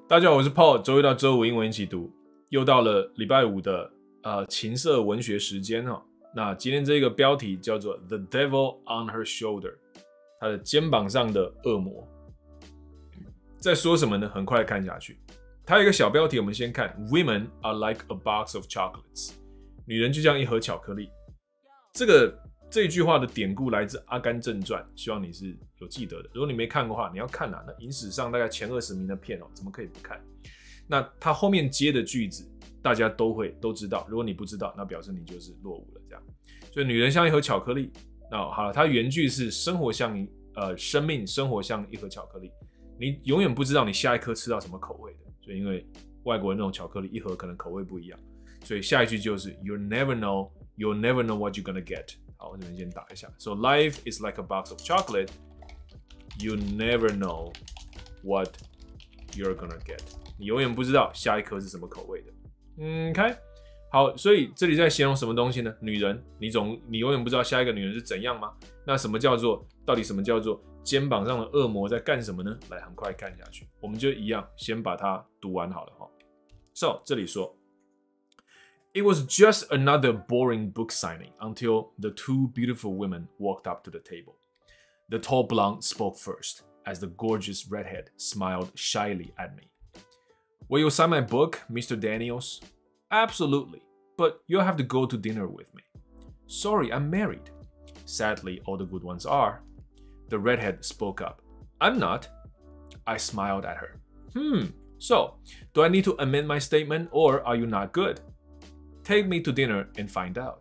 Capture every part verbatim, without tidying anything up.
大家好，我是 Paul， 周一到周五英文一起读，又到了礼拜五的呃情色文学时间哦。那今天这个标题叫做 The Devil on Her Shoulder， 他的肩膀上的恶魔。在说什么呢？很快看下去。它有一个小标题，我们先看 Women are like a box of chocolates， 女人就像一盒巧克力。这个这一句话的典故来自《阿甘正传》，希望你是有记得的。如果你没看过的话，你要看啊。那影史上大概前二十名的片哦，怎么可以不看？那它后面接的句子，大家都会都知道。如果你不知道，那表示你就是落伍了。这样，所以女人像一盒巧克力。那好了，它原句是生活像一呃生命生活像一盒巧克力，你永远不知道你下一颗吃到什么口味的。所以因为外国人那种巧克力一盒可能口味不一样，所以下一句就是 You never know, you'll never know what you're gonna get。好，我这边先打一下。So life is like a box of chocolate. You never know what you're gonna get. 你永远不知道下一颗是什么口味的。嗯 ，OK， 好，所以这里在形容什么东西呢？女人，你总你永远不知道下一个女人是怎样吗？那什么叫做到底什么叫做肩膀上的恶魔在干什么呢？来，很快看下去，我们就一样先把它读完好了哈。So 这里说。It was just another boring book signing until the two beautiful women walked up to the table. The tall blonde spoke first, as the gorgeous redhead smiled shyly at me. Will you sign my book, Mister Daniels? Absolutely, but you'll have to go to dinner with me. Sorry, I'm married. Sadly, all the good ones are. The redhead spoke up. I'm not. I smiled at her. Hmm, so, do I need to amend my statement or are you not good?Take me to dinner and find out.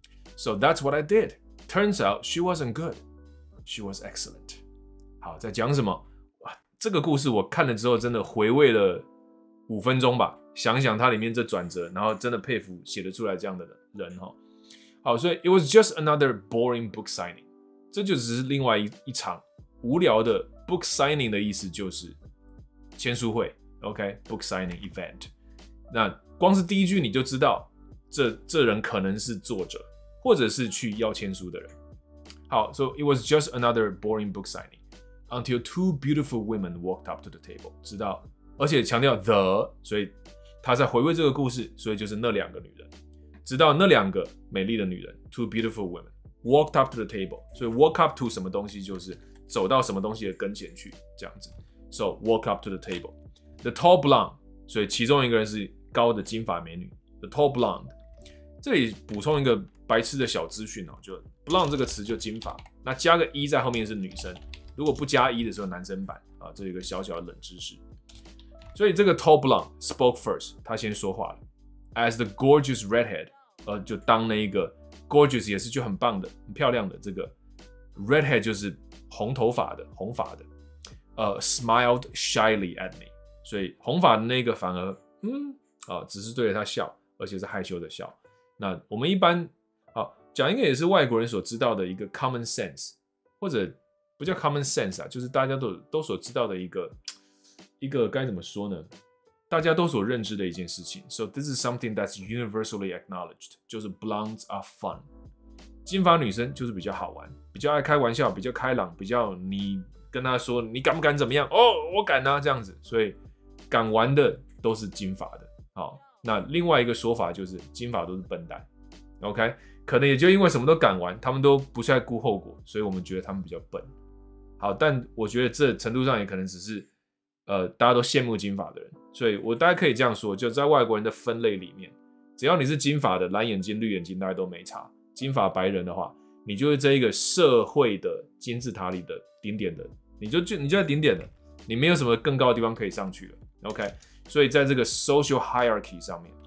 So that's what I did. Turns out she wasn't good. She was excellent. 好，在讲什么？哇，这个故事我看了之后，真的回味了五分钟吧。想想它里面这转折，然后真的佩服写得出来这样的人哈。好，所以 it was just another boring book signing。这就只是另外 一, 一场无聊的 book signing 的意思就是签书会。OK，book signing event。那光是第一句你就知道。这, 这人可能是作者，或者是去要签书的人。好 ，so it was just another boring book signing until two beautiful women walked up to the table。直到，而且强调 the， 所以他在回味这个故事，所以就是那两个女人，直到那两个美丽的女人 ，two beautiful women walked up to the table。所以 walk up to 什么东西就是走到什么东西的跟前去，这样子。So walk up to the table。The tall blonde， 所以其中一个人是高的金发美女 ，the tall blonde。这里补充一个白痴的小资讯哦，就 blonde 这个词就金发，那加个一在后面是女生，如果不加一的时候男生版啊，这有一个小小的冷知识。所以这个 tall blonde spoke first， 他先说话了。As the gorgeous redhead， 呃，就当那一个 gorgeous 也是就很棒的、很漂亮的这个 redhead 就是红头发的、红发的，呃 ，smiled shyly at me， 所以红发的那个反而嗯啊，只是对着他笑，而且是害羞的笑。那我们一般好讲一个也是外国人所知道的一个 common sense， 或者不叫 common sense 啊，就是大家都都所知道的一个一个该怎么说呢？大家都所认知的一件事情。So this is something that's universally acknowledged， 就是 blondes are fun。金发女生就是比较好玩，比较爱开玩笑，比较开朗，比较你跟她说你敢不敢怎么样？哦，我敢啊，这样子。所以敢玩的都是金发的。好。那另外一个说法就是金发都是笨蛋 ，OK？ 可能也就因为什么都敢玩，他们都不太顾后果，所以我们觉得他们比较笨。好，但我觉得这程度上也可能只是，呃，大家都羡慕金发的人，所以我大概可以这样说，就在外国人的分类里面，只要你是金发的，蓝眼睛、绿眼睛，大家都没差。金发白人的话，你就是这一个社会的金字塔里的顶点的，你就就你就在顶点了，你没有什么更高的地方可以上去了 ，OK？所以在这个 social hierarchy 上面，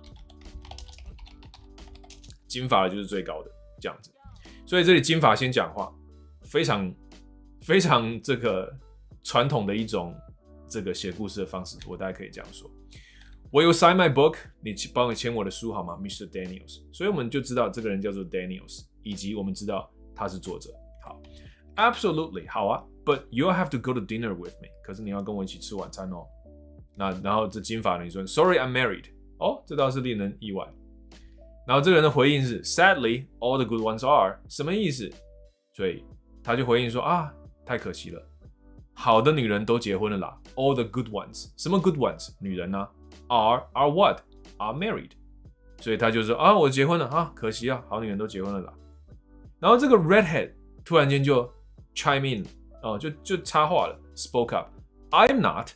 金发的就是最高的这样子。所以这里金发先讲话，非常非常这个传统的一种这个写故事的方式，我大概可以这样说。Will you sign my book？ 你帮我签我的书好吗 ，Mister Daniels？ 所以我们就知道这个人叫做 Daniels， 以及我们知道他是作者。好 ，Absolutely， 好啊。But you'll have to go to dinner with me。可是你要跟我一起吃晚餐哦。那然后这金发女生 ，Sorry, I'm married。哦，这倒是令人意外。然后这个人的回应是 Sadly, all the good ones are。什么意思？所以他就回应说啊，太可惜了。 好的女人都结婚了啦 ，all the good ones， 什么 good ones？ 女人呢、啊、？are are what？ are married。所以他就说啊，我结婚了啊，可惜啊，好女人都结婚了啦。然后这个 redhead 突然间就 chime in， 哦，就就插话了 ，spoke up，I'm not。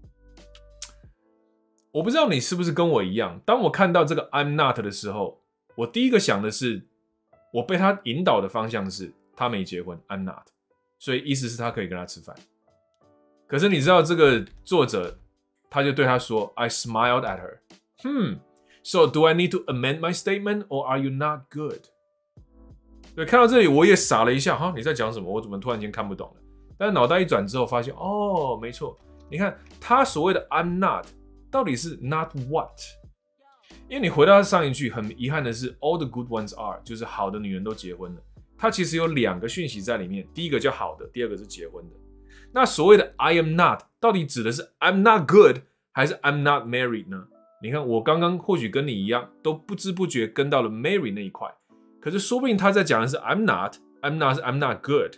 我不知道你是不是跟我一样，当我看到这个 I'm not 的时候，我第一个想的是，我被他引导的方向是他没结婚 ，I'm not， 所以意思是他可以跟他吃饭。可是你知道这个作者，他就对他说 ，I smiled at her， hmm。So do I need to amend my statement, or are you not good? 对，看到这里我也傻了一下，哈，你在讲什么？我怎么突然间看不懂了？但是脑袋一转之后，发现哦，没错，你看他所谓的 I'm not， 到底是 not what？ 因为你回到上一句，很遗憾的是 all the good ones are， 就是好的女人都结婚了。它其实有两个讯息在里面，第一个叫好的，第二个是结婚的。那所谓的 I am not， 到底指的是 I'm not good， 还是 I'm not married 呢？你看，我刚刚或许跟你一样，都不知不觉跟到了 Mary 那一块，可是说不定他在讲的是 I'm not, I'm not, I'm not good,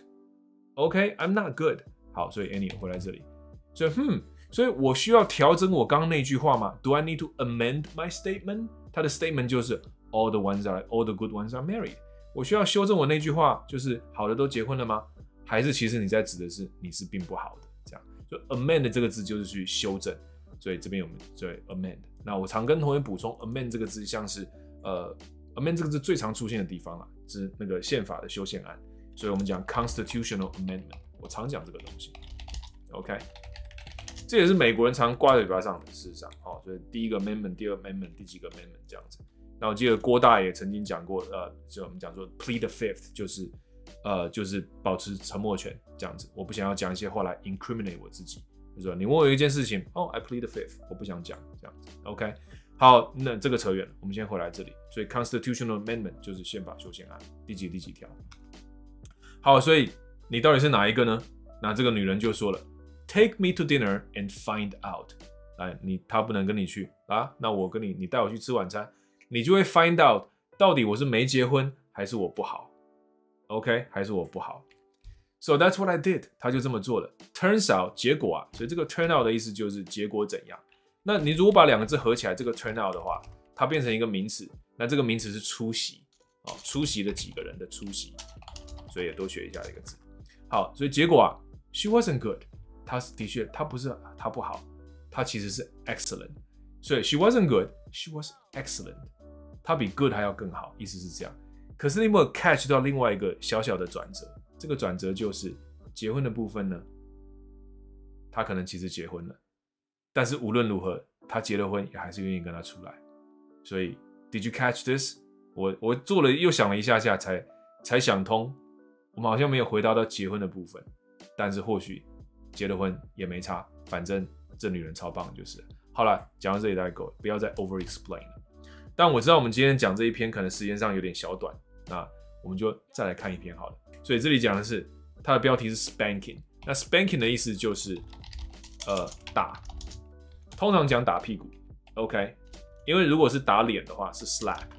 OK, I'm not good。好，所以 Annie 回来这里，所以hmm，所以我需要调整我刚刚那句话吗 ？Do I need to amend my statement？ 他的 statement 就是 all the ones are, all the good ones are married。我需要修正我那句话，就是好的都结婚了吗？还是其实你在指的是你是并不好的？这样，就 amend 这个字就是去修正，所以这边我们对 amend。那我常跟同学补充 amend 这个字，像是呃 amend 这个字最常出现的地方啦，是那个宪法的修宪案，所以我们讲 constitutional amendment， 我常讲这个东西 ，OK， 这也是美国人常挂在嘴巴上的，事实上，哦，所以第一个 amendment， 第二个 amendment， 第几个 amendment 这样子。那我记得郭大也曾经讲过，呃，就我们讲说 plead the fifth， 就是呃就是保持沉默权这样子，我不想要讲一些话来 incriminate 我自己。就是说你问我一件事情，哦 ，I plead the fifth， 我不想讲这样子 ，OK， 好，那这个扯远了，我们先回来这里。所以 constitutional amendment 就是宪法修宪案，第几第几条？好，所以你到底是哪一个呢？那这个女人就说了 ，Take me to dinner and find out。来，你他不能跟你去啊，那我跟你，你带我去吃晚餐，你就会 find out 到底我是没结婚还是我不好 ，OK， 还是我不好。So that's what I did， 他就这么做了。Turns out， 结果啊，所以这个 turn out 的意思就是结果怎样。那你如果把两个字合起来，这个 turn out 的话，它变成一个名词。那这个名词是出席，哦，出席了几个人的出席，所以也多学一下这个字。好，所以结果啊 ，she wasn't good， 她的确她不是她不好，她其实是 excellent。所以 she wasn't good，she was excellent， 她比 good 还要更好，意思是这样。可是你有没有 catch 到另外一个小小的转折？这个转折就是结婚的部分呢，他可能其实结婚了，但是无论如何，他结了婚也还是愿意跟他出来。所以 ，Did you catch this？ 我我做了又想了一下下才才想通，我们好像没有回答到结婚的部分，但是或许结了婚也没差，反正这女人超棒就是了。好了，讲到这里大概够了，不要再 over explain 了。但我知道我们今天讲这一篇可能时间上有点小短，那我们就再来看一篇好了。所以这里讲的是它的标题是 spanking， 那 spanking 的意思就是呃打，通常讲打屁股 ，OK， 因为如果是打脸的话是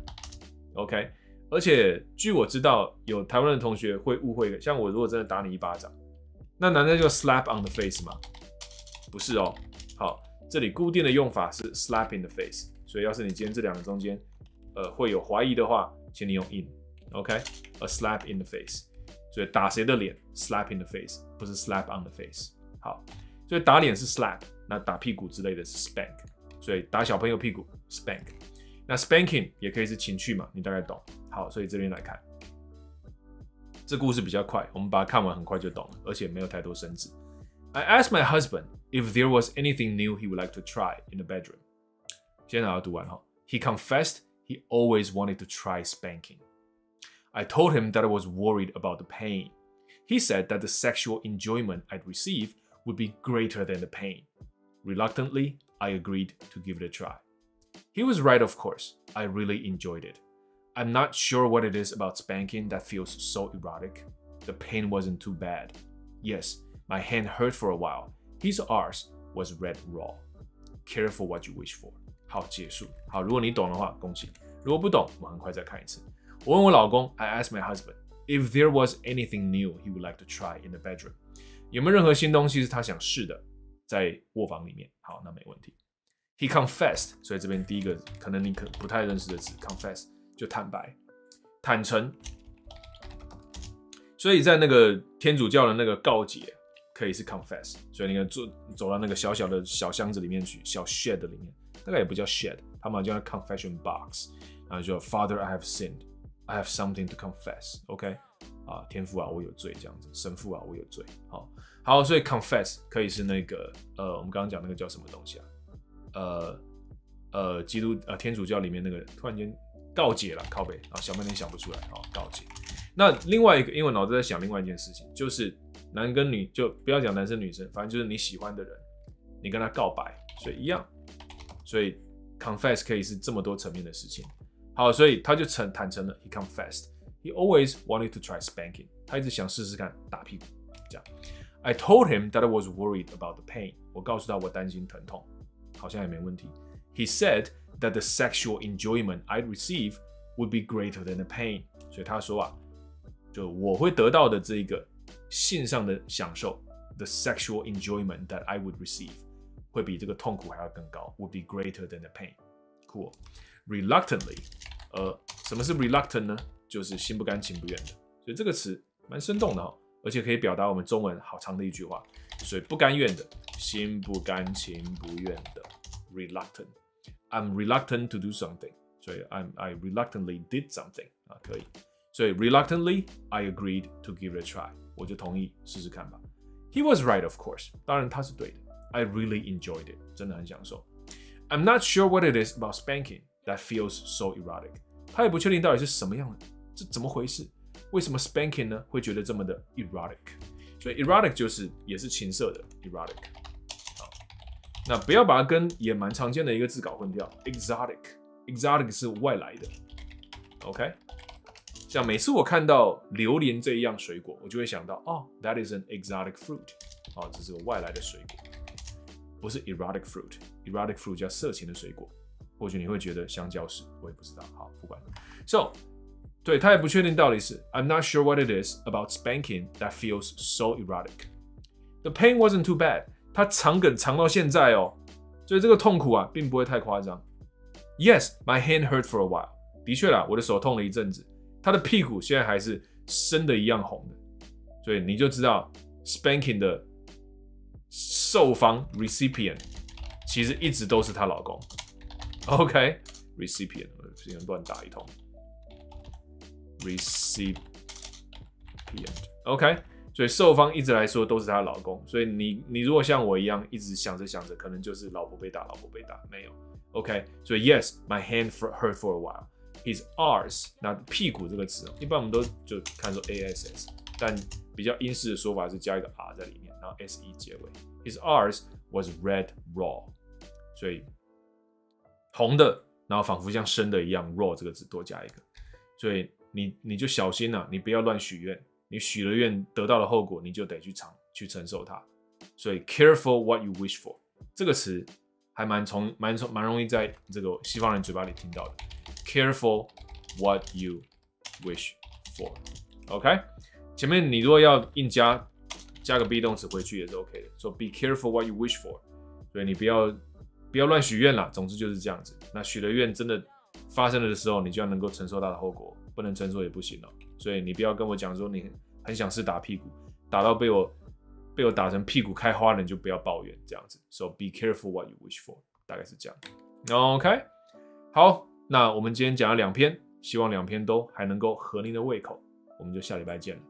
slap，OK， 而且据我知道有台湾的同学会误会，像我如果真的打你一巴掌，那难道就 slap on the face 吗？不是哦，好，这里固定的用法是 slap in the face， 所以要是你今天这两个中间呃会有怀疑的话，请你用 in，OK，a slap in the face。所以打谁的脸 slap in the face， 不是 slap on the face。好，所以打脸是 slap， 那打屁股之类的是 spank。所以打小朋友屁股 spank。那 spanking 也可以是情趣嘛，你大概懂。好，所以这边来看，这故事比较快，我们把它看完很快就懂了，而且没有太多生字。I asked my husband if there was anything new he would like to try in the bedroom。先把它读完哈。He confessed he always wanted to try spanking。I told him that I was worried about the pain. He said that the sexual enjoyment I'd receive would be greater than the pain. Reluctantly, I agreed to give it a try. He was right, of course. I really enjoyed it. I'm not sure what it is about spanking that feels so erotic. The pain wasn't too bad. Yes, my hand hurt for a while. His arse was red raw. Careful what you wish for. 好，结束。好，如果你懂的话，恭喜。如果不懂，我们很快再看一次。我问我老公 ，I asked my husband if there was anything new he would like to try in the bedroom， 有没有任何新东西是他想试的，在卧房里面？好，那没问题。He confessed， 所以这边第一个可能你可不太认识的词 ，confess 就坦白、坦诚。所以在那个天主教的那个告解可以是 confess， 所以你看走走到那个小小的小箱子里面去，小 shed 里面，大概也不叫 shed， 他们叫 confession box， 然后就 Father I have sinned， I have something to confess，OK，、okay? 啊，天父啊，我有罪这样子，神父啊，我有罪，好，好，所以 confess 可以是那个呃，我们刚刚讲那个叫什么东西啊？呃呃，基督呃天主教里面那个突然间告解了，靠北啊，想半天想不出来，好，告解。那另外一个，因为我脑子在想另外一件事情，就是男跟女，就不要讲男生女生，反正就是你喜欢的人，你跟他告白，所以一样，所以 confess 可以是这么多层面的事情。好，所以他就诚坦诚了 ，he confessed, he always wanted to try spanking， 他一直想试试看打屁股，这样。I told him that I was worried about the pain， 我告诉他我担心疼痛，好像也没问题。He said that the sexual enjoyment I'd receive would be greater than the pain， 所以他说啊。就我会得到的这个性上的享受 ，the sexual enjoyment that I would receive 会比这个痛苦还要更高 ，would be greater than the pain. Cool. Reluctantly， 呃，什么是 reluctant 呢？就是心不甘情不愿的。所以这个词蛮生动的哈，而且可以表达我们中文好长的一句话。所以不甘愿的，心不甘情不愿的 ，reluctant. I'm reluctant to do something. 所以 I'm I reluctantly did something 啊，可以。所以 reluctantly, I agreed to give it a try. 我就同意试试看吧。He was right, of course. 当然他是对的。I really enjoyed it. 真的很享受。I'm not sure what it is about spanking that feels so erotic. 他也不确定到底是什么样的，这怎么回事？为什么 spanking 呢会觉得这么的 erotic？ 所以 erotic 就是也是情色的 erotic。好，那不要把它跟也蛮常见的一个字搞混掉 ，exotic。exotic 是外来的。OK。像每次我看到榴莲这一样水果，我就会想到，哦 ，that is an exotic fruit， 哦，这是个外来的水果，不是 erotic fruit。erotic fruit 叫色情的水果，或许你会觉得香蕉是，我也不知道，好，不管。So， 对他也不确定到底是 ，I'm not sure what it is about spanking that feels so erotic. The pain wasn't too bad， 他长梗长到现在哦，所以这个痛苦啊，并不会太夸张。Yes, my hand hurt for a while。的确啦，我的手痛了一阵子。他的屁股现在还是生的一样红的，所以你就知道 spanking 的受方 recipient 其实一直都是她老公。OK， recipient 不能乱打一通 recipient OK， 所以受方一直来说都是她老公，所以你你如果像我一样一直想着想着，可能就是老婆被打，老婆被打，没有 OK， 所以 yes my hand hurt for a while。His arse， 那屁股这个词，一般我们都就看作 ass， 但比较英式的说法是加一个 r 在里面，然后 se 结尾。His arse was red raw， 所以红的，然后仿佛像生的一样 raw 这个字多加一个，所以你你就小心啊，你不要乱许愿，你许了愿得到的后果你就得去尝去承受它。所以 careful what you wish for 这个词还蛮从蛮从蛮容易在这个西方人嘴巴里听到的。Careful what you wish for. OK， 前面你如果要硬加加个 be 动词回去也是 OK 的。So be careful what you wish for. 所以你不要不要乱许愿啦。总之就是这样子。那许了愿真的发生了的时候，你就要能够承受它的后果，不能承受也不行哦。所以你不要跟我讲说你很想试打屁股，打到被我被我打成屁股开花了，你就不要抱怨这样子。So be careful what you wish for. 大概是这样。OK， 好。那我们今天讲了两篇，希望两篇都还能够合您的胃口，我们就下礼拜见了。